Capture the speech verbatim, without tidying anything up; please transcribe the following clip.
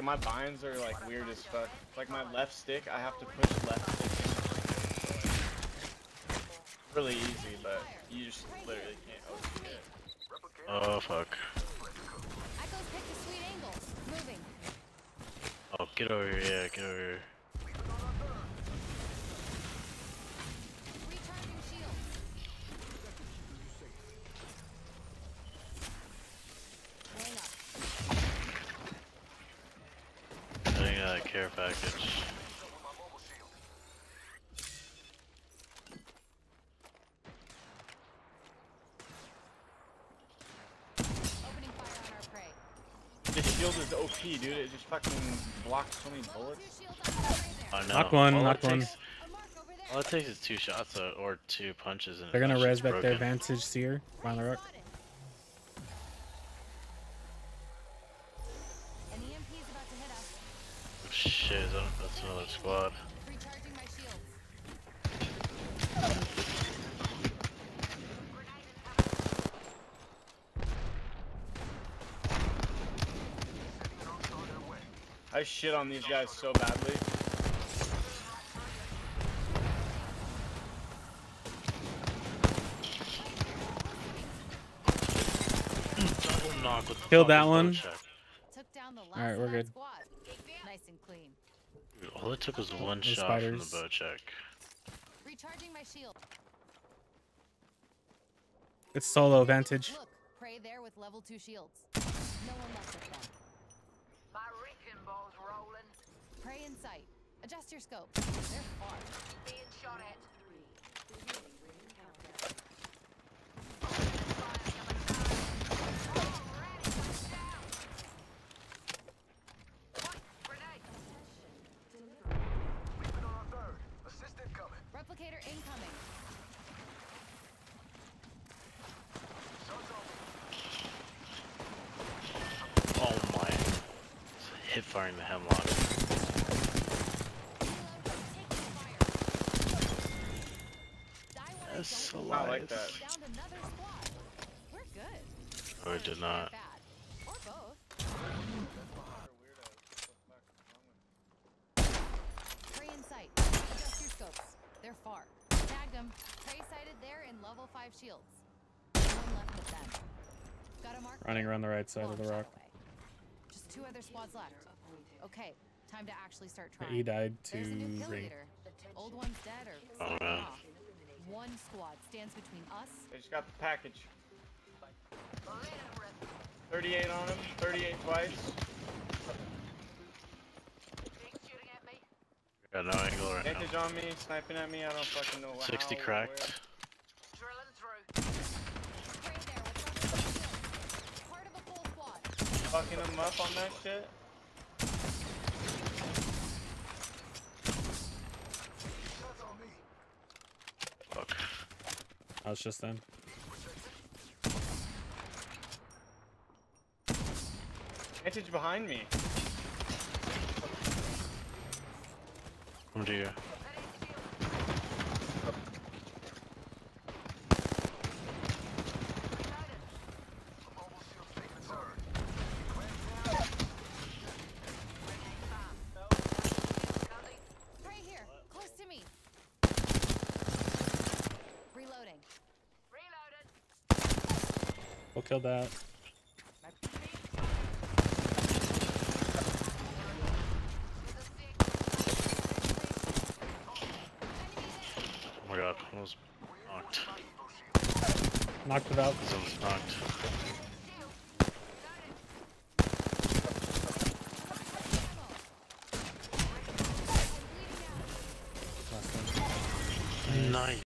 Like my binds are like weird as fuck. Like my left stick, I have to push left stick in. Really easy, but you just literally can't O C it. Oh fuck. Echo's picked a sweet angle. Moving. Oh, get over here, yeah, get over here. Recharging shield. Going up. Getting a care package. Opening fire on our prey. This shield is O P, dude. It just fucking blocks so many bullets. Two shields on the prey there. I know. Knock one, all knock it one. takes, A mark over there. all it takes is two shots uh, or two punches and They're gonna that res shit's back their broken. Vantage Seer on the rock. Spotted. An E M P is about to hit us. Oh, shit, that- that's another squad. Recharging my shields. I shit on these guys so badly. Double knock with the Killed that fucking one. bow check. Took down the last Alright, we're of that good. squad. Nice and clean. Dude, all it took was one The shot from the spiders. bow check. Recharging my shield. It's solo Vantage. Look, prey there with level two shields. No one left with them. My wrecking ball's rolling. Prey in sight. Adjust your scope. They're far. Being shot at. Replicator incoming. Oh my. Hip firing the hemlock. Yes, I like alive. that. Downed another squad. We're good. Oh, it did not. Bad. Or both. Prey in sight. Adjust your scopes. They're far. Tagged them. Prey sighted there in level five shields. No one left with them. Got a mark. Running there. around the right side Long of the shot rock. away. Just two other squads left. Okay, time to actually start trying. He died to There's a new kill ring. leader. Old one's dead or Oh, something man. off. One squad stands between us. They just got the package. thirty-eight on him. thirty-eight twice. Shooting at me. Got no angle right now. Vantage on me, sniping at me. I don't fucking know how. sixty or cracked. Drilling through. Prey there with level two shields. Part of a full squad. where. Fucking him up on that shit. Fuck. I was just then. Vantage behind me. Come to you. Prey here, close to me. Reloading. Reloaded. We'll kill that. Oh my god, almost knocked. Knocked it out. He's almost knocked. Last one. Nice.